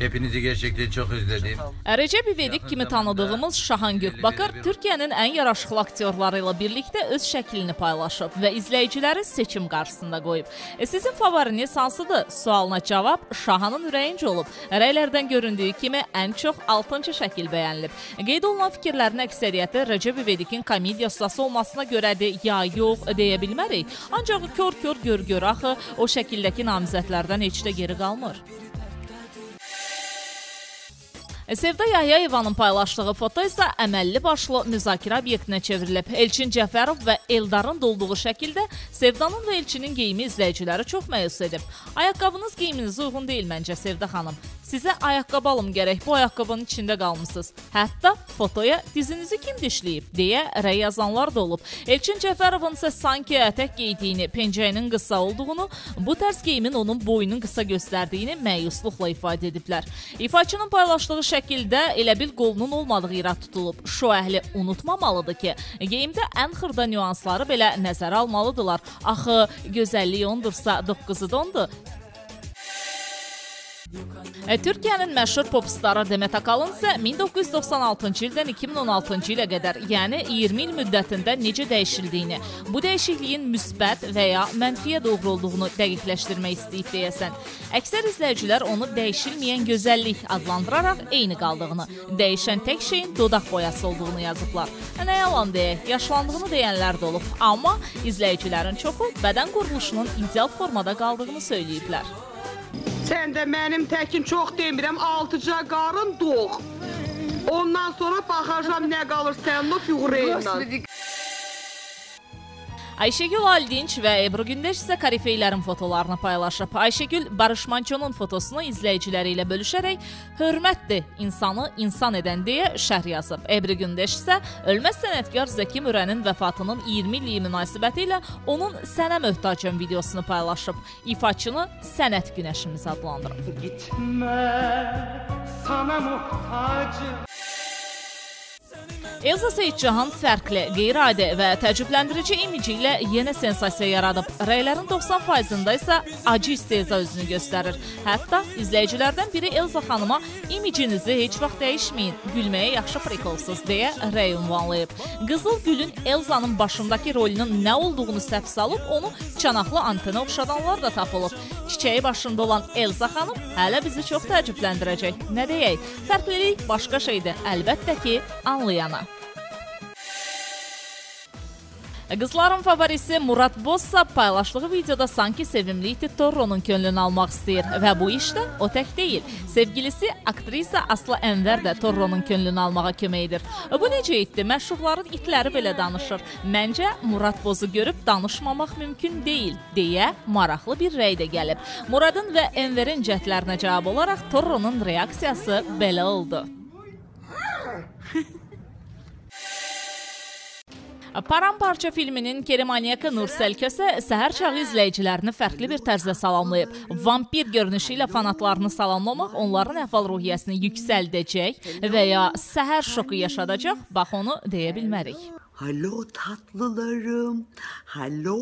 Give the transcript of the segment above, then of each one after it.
Hepinizi gerçekten çok özledim. Recep İvedik kimi tanıdığımız Şahan Gökbakır Türkiye'nin en yaraşıqlı aktyorlarıyla birlikte öz şəklini paylaşıb və izləyiciləri seçim qarşısında qoyub. Sizin favoriniz hansıdır? Sualına cavab Şahanın ürəyincə olub. Rəylərdən göründüyü kimi ən çox 6-cı şəkil bəyənilib. Qeyd olunan fikirlərin əksəriyyəti Recep İvedik'in komediya ustası olmasına görədir, ya yox deyə bilmərik. Ancaq kör-kör gör-gör axı o şəkildəki namizədlərdən heç də geri qalmır. Sevda Yahyayevanın paylaşdığı foto isə əməlli başlı müzakirə obyektinə çevrilib. Elçin Cəfərov və Eldarın dolduğu şəkildə Sevdanın və Elçinin geyimi izləyiciləri çox məyus edib. Ayaqqabınız geyiminizə uyğun deyil məncə Sevda xanım. Sizə ayaqqabı alım gərək, bu ayaqqabının içində qalmısınız. Hətta fotoya dizinizi kim dişləyib deyə rəy yazanlar da olub. Elçin Cəfərovun isə sanki ətək geydiyini, pencəyinin qısa olduğunu, bu tərz geyimin onun boynun qısa göstərdiyini məyusluqla ifadə ediblər. İfaçının paylaşdığı şəkildə elə bil qolunun olmadığı irad tutulub. Şou əhli unutmamalıdır ki, geyimdə ən xırda nüansları belə nəzərə almalıdırlar. Axı gözəllik ondursa 9-u da ondur. Türkiye'nin məşhur popstarı Demet Akalın isə 1996-cı ildən 2016-cı ilə qədər, yəni 20 il müddətində necə dəyişildiyini, bu dəyişikliyin müsbət və ya mənfiyə doğru olduğunu dəqiqləşdirmək istəyib deyəsən. Əksər izləyicilər onu dəyişilməyən gözəllik adlandıraraq eyni qaldığını, dəyişən tək şeyin dodaq boyası olduğunu yazıblar. Nə yalan deyək, yaşlandığını deyənlər də olub, amma izləyicilərin çoxu bədən quruluşunun ideal formada qaldığını söyləyiblər. Sən də mənim təkin çox demirəm, 6-ca qarın doğ. Ondan sonra baxacam nə qalır sənin o figureylə. Ayşegül Aldinç və Ebru Gündeş isə korifeylərin fotolarını paylaşıb. Ayşegül Barış Mançonun fotosunu izləyiciləri ilə bölüşərək hörmətdir insanı insan edən deyə şərh yazıb. Ebru Gündeş isə ölməz sənətkar Zəki Mürənin vəfatının 20 illiyi münasibəti ilə onun Sənə möhtacım videosunu paylaşıb. İfaçını sənət günəşimiz adlandırıb. Gitmə, sana muhtacım. Elza Seyidcahan fərqli, qeyri-adi və təəccübləndirici imici ilə yenə sensasiya yaradıb. Rəylərin 90%-ında isə acı istehza özünü göstərir. Hətta izləyicilərdən biri Elza xanıma imicinizi heç vaxt dəyişməyin, gülməyə yaxşı prikolsuz deyə rəy ünvanlayıb. Qızıl Gülün Elzanın başındakı rolünün nə olduğunu səhv salıb, onu çanaqlı antena oxşadanlar da tapılıb. Çiçəyi başında olan Elza xanım hələ bizi çox təəccübləndirəcək. Nə deyək, fərqlilik başqa şeydir, əlbəttə ki, anlayana. Qızların favorisi Murad Bozsa paylaşdığı videoda sanki sevimli iti Torro'nun könlünü almaq istəyir və bu işdə o tək deyil. Sevgilisi aktrisa Aslı Ənvər də Torro'nun könlünü almağa kömək edir. Bu necə itdi? Məşhurların itləri belə danışır. Məncə Murad Bozu görüb danışmamaq mümkün deyil deyə maraqlı bir rəy də gəlib. Muradın və Ənvərin cəhdlərinə cavab olaraq Torro'nun reaksiyası belə oldu. Paramparça filminin Kerimanyaka Nursel Köse səhər çağı izləyicilərini fərqli bir tərzdə salamlayıb. Vampir görünüşü ilə fanatlarını salamlamaq onların əhval-ruhiyyəsini yüksəldəcək və ya səhər şoku yaşadacaq, bax onu deyə bilmərik. Hallo tatlılarım, hallo.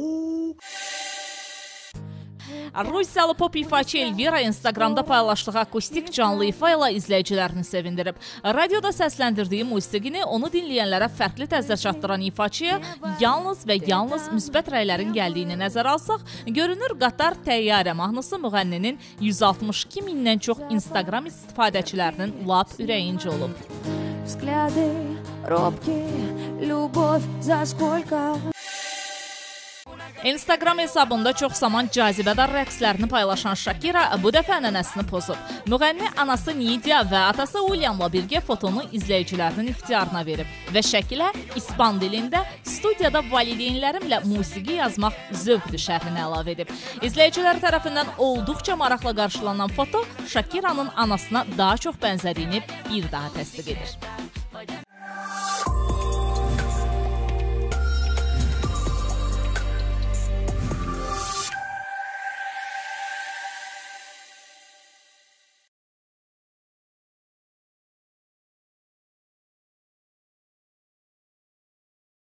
Rusiyalı pop ifaçı Elvira Instagramda paylaşdığı akustik canlı ifa ilə izləyicilərini sevindirib. Radioda səsləndirdiyi musiqini onu dinləyənlərə fərqli tərzdə çatdıran ifaçıya yalnız və yalnız müsbət rəylərin gəldiyini nəzərə alsaq, görünür Qatar təyyarə mahnısı müğənninin 162 mindən çox Instagram istifadəçilərinin lap ürəyincə olub. Взгляды робкие, любовь за сколько... Instagram hesabında çox zaman cazibədar rəqslərini paylaşan Shakira bu dəfə ənənəsini pozub. Müğənni anası Nidia və atası Williamla birgə fotonu izləyicilərinin ixtiyarına verib və şəkilə İspan dilində studiyada valideynlərimlə musiqi yazmaq zövqdür şərhini əlavə edib. İzləyicilər tərəfindən olduqca maraqla qarşılanan foto Shakiranın anasına daha çox bənzədiyini bir daha təsdiq edir.